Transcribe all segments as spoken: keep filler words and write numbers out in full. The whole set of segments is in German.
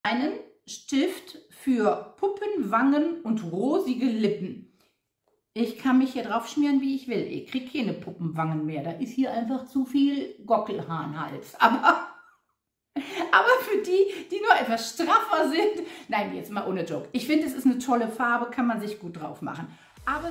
einen Stift für Puppen, Wangen und rosige Lippen. Ich kann mich hier drauf schmieren, wie ich will. Ich kriege keine Puppenwangen mehr. Da ist hier einfach zu viel Gockelhahnhals. Aber, aber für die, die nur etwas straffer sind, nein, jetzt mal ohne Joke. Ich finde, es ist eine tolle Farbe, kann man sich gut drauf machen. Aber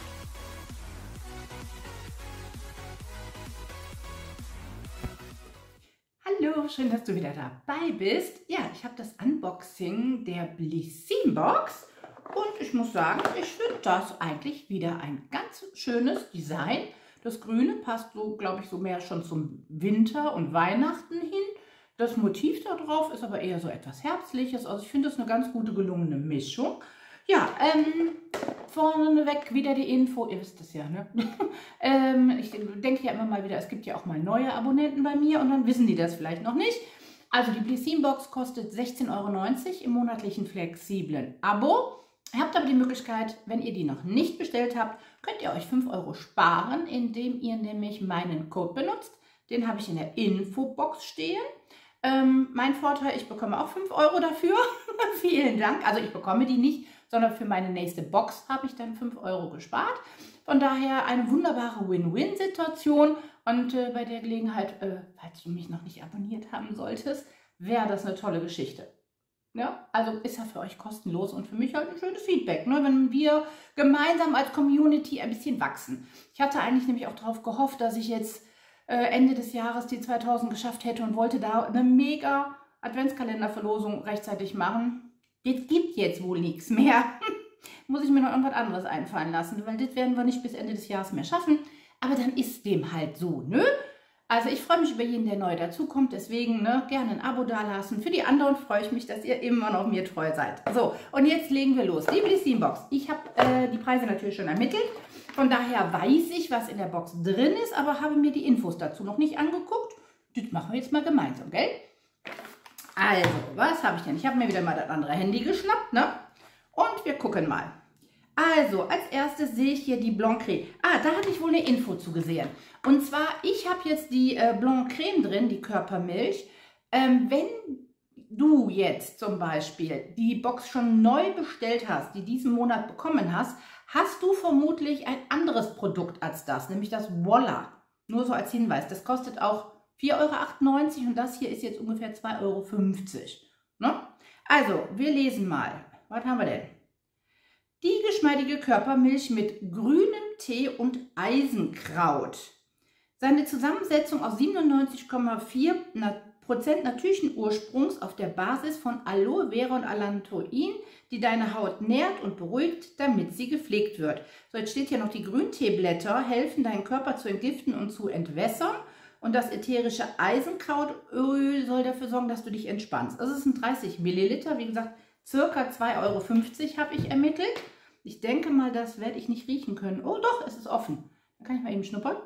hallo, schön, dass du wieder dabei bist. Ja, ich habe das Unboxing der Blissim-Box und ich muss sagen, ich finde das eigentlich wieder ein ganz schönes Design. Das Grüne passt so, glaube ich, so mehr schon zum Winter und Weihnachten hin. Das Motiv da drauf ist aber eher so etwas Herbstliches. Also ich finde das eine ganz gute gelungene Mischung. Ja, ähm, vorneweg wieder die Info, ihr wisst es ja, ne? ähm, ich denke ja immer mal wieder, es gibt ja auch mal neue Abonnenten bei mir und dann wissen die das vielleicht noch nicht. Also die Blissim-Box kostet sechzehn Euro neunzig im monatlichen flexiblen Abo. Ihr habt aber die Möglichkeit, wenn ihr die noch nicht bestellt habt, könnt ihr euch fünf Euro sparen, indem ihr nämlich meinen Code benutzt. Den habe ich in der Infobox stehen. Ähm, mein Vorteil, ich bekomme auch fünf Euro dafür. Vielen Dank. Also ich bekomme die nicht, sondern für meine nächste Box habe ich dann fünf Euro gespart. Von daher eine wunderbare Win-Win-Situation. Und äh, bei der Gelegenheit, äh, falls du mich noch nicht abonniert haben solltest, wäre das eine tolle Geschichte. Ja, also ist ja für euch kostenlos und für mich halt ein schönes Feedback, ne, wenn wir gemeinsam als Community ein bisschen wachsen. Ich hatte eigentlich nämlich auch darauf gehofft, dass ich jetzt äh, Ende des Jahres die zweitausend geschafft hätte und wollte da eine mega Adventskalenderverlosung rechtzeitig machen. Das gibt jetzt wohl nichts mehr. Muss ich mir noch irgendwas anderes einfallen lassen, weil das werden wir nicht bis Ende des Jahres mehr schaffen. Aber dann ist dem halt so, ne? Also ich freue mich über jeden, der neu dazukommt, deswegen ne, gerne ein Abo dalassen. Für die anderen freue ich mich, dass ihr immer noch mir treu seid. So, und jetzt legen wir los. Die Blissim-Box. Ich habe äh, die Preise natürlich schon ermittelt. Von daher weiß ich, was in der Box drin ist, aber habe mir die Infos dazu noch nicht angeguckt. Das machen wir jetzt mal gemeinsam, gell? Also, was habe ich denn? Ich habe mir wieder mal das andere Handy geschnappt, ne? Und wir gucken mal. Also, als erstes sehe ich hier die Blanc Creme. Ah, da hatte ich wohl eine Info zu gesehen. Und zwar, ich habe jetzt die äh, Blanc Creme drin, die Körpermilch. Ähm, wenn du jetzt zum Beispiel die Box schon neu bestellt hast, die diesen Monat bekommen hast, hast du vermutlich ein anderes Produkt als das, nämlich das Voila. Nur so als Hinweis, das kostet auch vier Euro achtundneunzig und das hier ist jetzt ungefähr zwei Euro fünfzig. Ne? Also, wir lesen mal. Was haben wir denn? Die geschmeidige Körpermilch mit grünem Tee und Eisenkraut. Seine Zusammensetzung aus siebenundneunzig Komma vier Prozent natürlichen Ursprungs auf der Basis von Aloe Vera und Allantoin, die deine Haut nährt und beruhigt, damit sie gepflegt wird. So, jetzt steht hier noch, die Grünteeblätter helfen deinen Körper zu entgiften und zu entwässern. Und das ätherische Eisenkrautöl soll dafür sorgen, dass du dich entspannst. Also es sind dreißig Milliliter, wie gesagt, circa zwei Euro fünfzig habe ich ermittelt. Ich denke mal, das werde ich nicht riechen können. Oh doch, es ist offen. Dann kann ich mal eben schnuppern.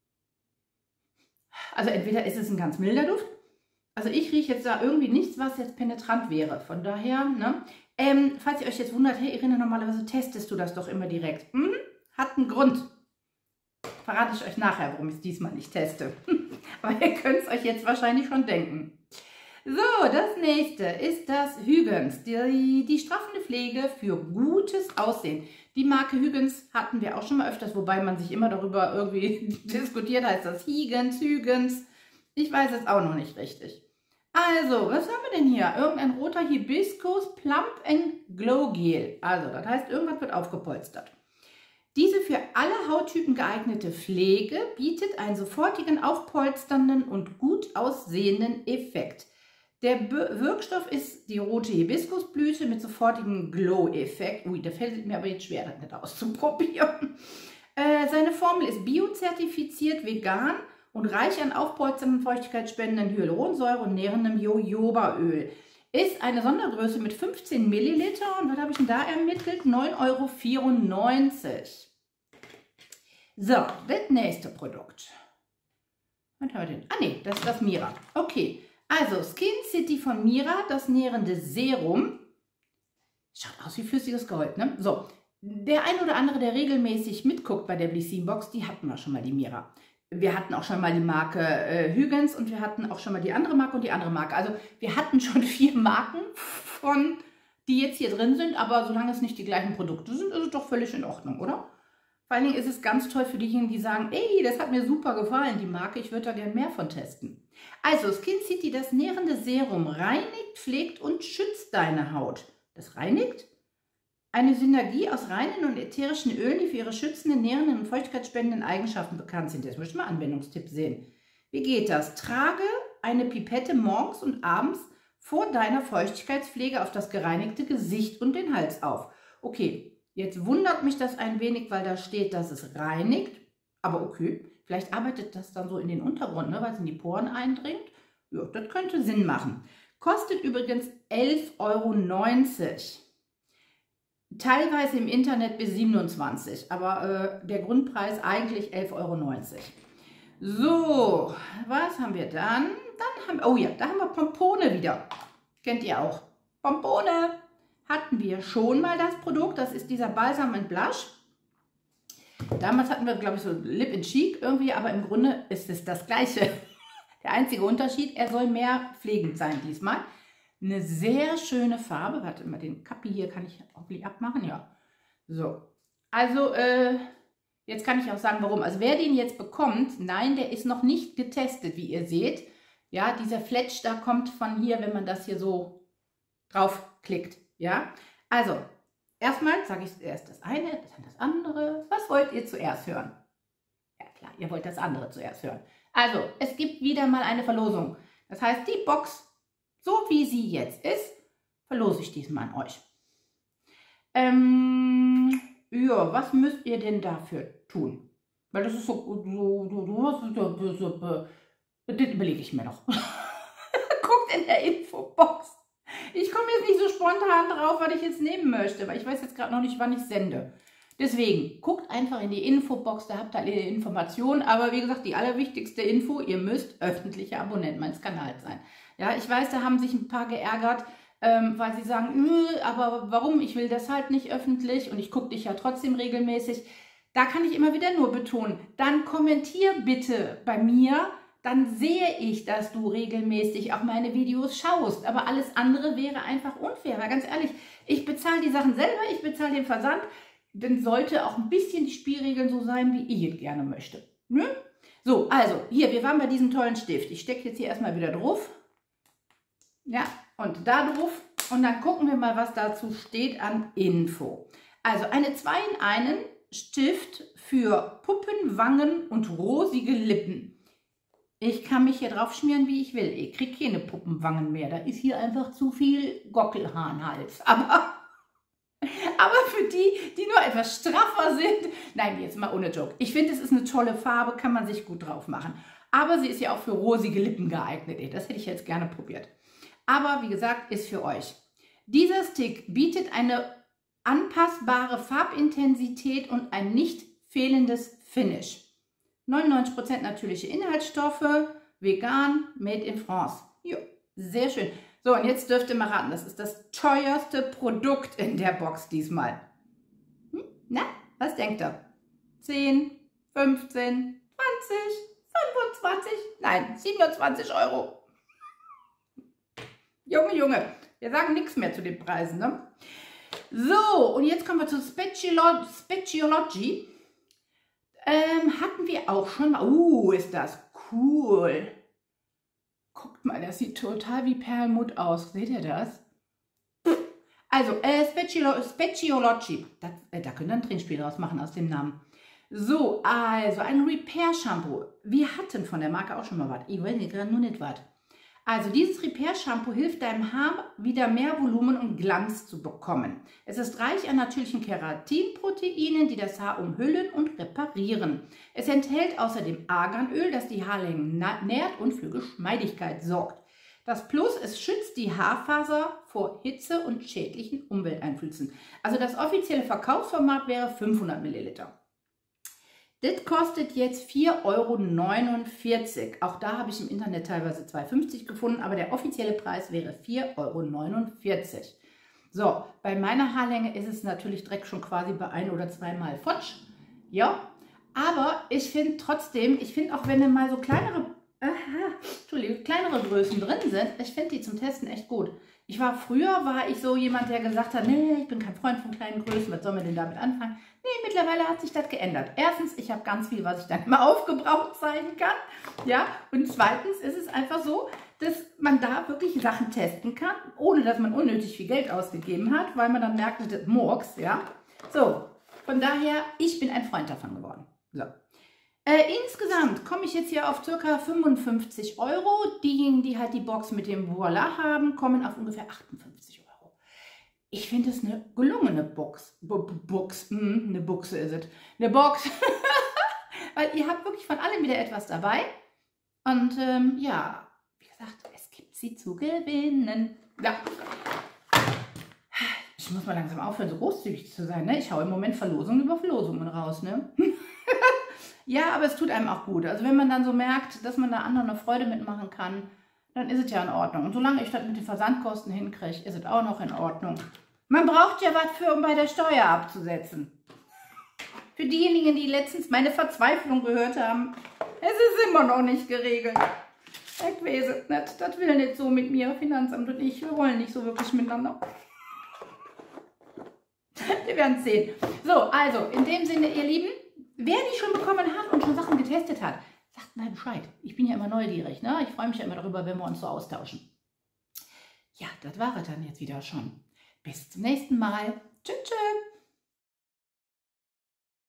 Also entweder ist es ein ganz milder Duft. Also ich rieche jetzt da irgendwie nichts, was jetzt penetrant wäre. Von daher, ne? Ähm, falls ihr euch jetzt wundert, hey Irene, normalerweise testest du das doch immer direkt. Hm? Hat einen Grund. Verrate ich euch nachher, warum ich es diesmal nicht teste. Aber ihr könnt es euch jetzt wahrscheinlich schon denken. So, das nächste ist das Hügens, die, die straffende Pflege für gutes Aussehen. Die Marke Hügens hatten wir auch schon mal öfters, wobei man sich immer darüber irgendwie diskutiert, heißt das Higens, Hügens. Ich weiß es auch noch nicht richtig. Also, was haben wir denn hier? Irgendein roter Hibiskus Plump and Glow Gel. Also, das heißt, irgendwas wird aufgepolstert. Diese für alle Hauttypen geeignete Pflege bietet einen sofortigen, aufpolsternden und gut aussehenden Effekt. Der Be Wirkstoff ist die rote Hibiskusblüte mit sofortigem Glow-Effekt. Ui, da fällt es mir aber jetzt schwer, das nicht auszuprobieren. Äh, seine Formel ist biozertifiziert, vegan und reich an aufpolsternden, feuchtigkeitsspendenden Hyaluronsäure und nährendem Jojobaöl. Ist eine Sondergröße mit fünfzehn Milliliter und was habe ich denn da ermittelt? neun Euro vierundneunzig. So, das nächste Produkt. Was haben wir denn? Ah ne, das ist das Mira. Okay. Also, Skin City von Mira, das nährende Serum. Schaut aus wie flüssiges Gold, ne? So, der ein oder andere, der regelmäßig mitguckt bei der Blissim-Box, die hatten wir schon mal, die Mira. wir hatten auch schon mal die Marke äh, Huygens und wir hatten auch schon mal die andere Marke und die andere Marke. Also wir hatten schon vier Marken, von, die jetzt hier drin sind, aber solange es nicht die gleichen Produkte sind, ist es doch völlig in Ordnung, oder? Vor allen Dingen ist es ganz toll für diejenigen, die sagen, ey, das hat mir super gefallen, die Marke, ich würde da gerne mehr von testen. Also Skin City, das nährende Serum, reinigt, pflegt und schützt deine Haut. Das reinigt? Eine Synergie aus reinen und ätherischen Ölen, die für ihre schützenden, nährenden und feuchtigkeitsspendenden Eigenschaften bekannt sind. Jetzt möchte ich mal Anwendungstipp sehen. Wie geht das? Trage eine Pipette morgens und abends vor deiner Feuchtigkeitspflege auf das gereinigte Gesicht und den Hals auf. Okay, jetzt wundert mich das ein wenig, weil da steht, dass es reinigt. Aber okay, vielleicht arbeitet das dann so in den Untergrund, ne, weil es in die Poren eindringt. Ja, das könnte Sinn machen. Kostet übrigens elf Euro neunzig. Teilweise im Internet bis siebenundzwanzig, aber äh, der Grundpreis eigentlich elf Euro neunzig. So, was haben wir dann? Dann haben, oh ja, da haben wir Pompone wieder. Kennt ihr auch. Pompone hatten wir schon mal das Produkt. Das ist dieser Balsam and Blush. Damals hatten wir, glaube ich, so Lip and Cheek irgendwie, aber im Grunde ist es das Gleiche. Der einzige Unterschied, er soll mehr pflegend sein diesmal. Eine sehr schöne Farbe. Warte mal, den Kappi hier kann ich hoffentlich abmachen. Ja. So. Also, äh, jetzt kann ich auch sagen, warum. Also, wer den jetzt bekommt, nein, der ist noch nicht getestet, wie ihr seht. Ja, dieser Fletch da kommt von hier, wenn man das hier so draufklickt. Ja. Also, erstmal sage ich erst das eine, dann das andere. Was wollt ihr zuerst hören? Ja, klar, ihr wollt das andere zuerst hören. Also, es gibt wieder mal eine Verlosung. Das heißt, die Box, so wie sie jetzt ist, verlose ich diesmal an euch. Ähm, ja, was müsst ihr denn dafür tun? Weil das ist so, so, so, so, so, so das überlege ich mir noch. Guckt in der Infobox. Ich komme jetzt nicht so spontan drauf, was ich jetzt nehmen möchte, weil ich weiß jetzt gerade noch nicht, wann ich sende. Deswegen, guckt einfach in die Infobox, da habt ihr alle Informationen. Aber wie gesagt, die allerwichtigste Info, ihr müsst öffentlicher Abonnent meines Kanals sein. Ja, ich weiß, da haben sich ein paar geärgert, ähm, weil sie sagen, aber warum, ich will das halt nicht öffentlich und ich gucke dich ja trotzdem regelmäßig. Da kann ich immer wieder nur betonen, dann kommentier bitte bei mir, dann sehe ich, dass du regelmäßig auch meine Videos schaust. Aber alles andere wäre einfach unfair, weil ganz ehrlich, ich bezahle die Sachen selber, ich bezahle den Versand, dann sollte auch ein bisschen die Spielregeln so sein, wie ich es gerne möchte. Ne? So, also, hier, wir waren bei diesem tollen Stift. Ich stecke jetzt hier erstmal wieder drauf. Ja, und da drauf. Und dann gucken wir mal, was dazu steht an Info. Also, eine zwei in einen Stift für Puppen, Wangen und rosige Lippen. Ich kann mich hier drauf schmieren, wie ich will. Ich kriege keine Puppenwangen mehr. Da ist hier einfach zu viel Gockelhahnhals. Aber... Aber für die, die nur etwas straffer sind, nein, jetzt mal ohne Joke. Ich finde, es ist eine tolle Farbe, kann man sich gut drauf machen. Aber sie ist ja auch für rosige Lippen geeignet. Das hätte ich jetzt gerne probiert. Aber wie gesagt, ist für euch. Dieser Stick bietet eine anpassbare Farbintensität und ein nicht fehlendes Finish. neunundneunzig Prozent natürliche Inhaltsstoffe, vegan, made in France. Jo, sehr schön. So, und jetzt dürft ihr mal raten, das ist das teuerste Produkt in der Box diesmal. Hm? Na, was denkt ihr? zehn, fünfzehn, zwanzig, fünfundzwanzig, nein, siebenundzwanzig Euro. Junge, Junge, wir sagen nichts mehr zu den Preisen, ne? So, und jetzt kommen wir zu Speciolo Speciology. Ähm, hatten wir auch schon mal. Uh, ist das cool. Guckt mal, das sieht total wie Perlmutt aus. Seht ihr das? Also, äh, Speciolo Speciology. Das, äh, da könnt ihr ein Trinkspiel draus machen aus dem Namen. So, also ein Repair-Shampoo. Wir hatten von der Marke auch schon mal was. Ich weiß nicht, gerade nur nicht was. Also dieses Repair-Shampoo hilft deinem Haar wieder mehr Volumen und Glanz zu bekommen. Es ist reich an natürlichen Keratinproteinen, die das Haar umhüllen und reparieren. Es enthält außerdem Arganöl, das die Haarlängen nährt und für Geschmeidigkeit sorgt. Das Plus, es schützt die Haarfaser vor Hitze und schädlichen Umwelteinflüssen. Also das offizielle Verkaufsformat wäre fünfhundert Milliliter. Das kostet jetzt vier Euro neunundvierzig. Auch da habe ich im Internet teilweise zwei Euro fünfzig gefunden, aber der offizielle Preis wäre vier Euro neunundvierzig. So, bei meiner Haarlänge ist es natürlich direkt schon quasi bei ein- oder zweimal futsch. Ja, Aber ich finde trotzdem, ich finde auch, wenn da mal so kleinere, aha, Entschuldigung, kleinere Größen drin sind, ich finde die zum Testen echt gut. Ich war früher, war ich so jemand, der gesagt hat, nee, ich bin kein Freund von kleinen Größen, was soll man denn damit anfangen? Nee, mittlerweile hat sich das geändert. Erstens, ich habe ganz viel, was ich dann immer aufgebraucht zeigen kann. Ja, und zweitens ist es einfach so, dass man da wirklich Sachen testen kann, ohne dass man unnötig viel Geld ausgegeben hat, weil man dann merkt, das ist Murks, ja. So, von daher, ich bin ein Freund davon geworden. So. Äh, insgesamt komme ich jetzt hier auf ca. fünfundfünfzig Euro. Diejenigen, die halt die Box mit dem Voila haben, kommen auf ungefähr achtundfünfzig Euro. Ich finde es eine gelungene Box. B Box, mm, eine Buchse ist es. Eine Box. Weil ihr habt wirklich von allem wieder etwas dabei. Und ähm, ja, wie gesagt, es gibt sie zu gewinnen. Ja. Ich muss mal langsam aufhören, so großzügig zu sein. Ne? Ich haue im Moment Verlosungen über Verlosungen raus. Ne? Ja, aber es tut einem auch gut. Also wenn man dann so merkt, dass man da anderen eine Freude mitmachen kann, dann ist es ja in Ordnung. Und solange ich das mit den Versandkosten hinkriege, ist es auch noch in Ordnung. Man braucht ja was für, um bei der Steuer abzusetzen. Für diejenigen, die letztens meine Verzweiflung gehört haben, es ist immer noch nicht geregelt. Ich weiß es nicht. Das will nicht so mit mir, Finanzamt und ich. Wir wollen nicht so wirklich miteinander. Wir werden es sehen. So, also in dem Sinne, ihr Lieben, wer die schon bekommen hat und schon Sachen getestet hat, sagt mal Bescheid. Ich bin ja immer neugierig, ne? Ich freue mich ja immer darüber, wenn wir uns so austauschen. Ja, das war es dann jetzt wieder schon. Bis zum nächsten Mal. Tschüss, tschüss.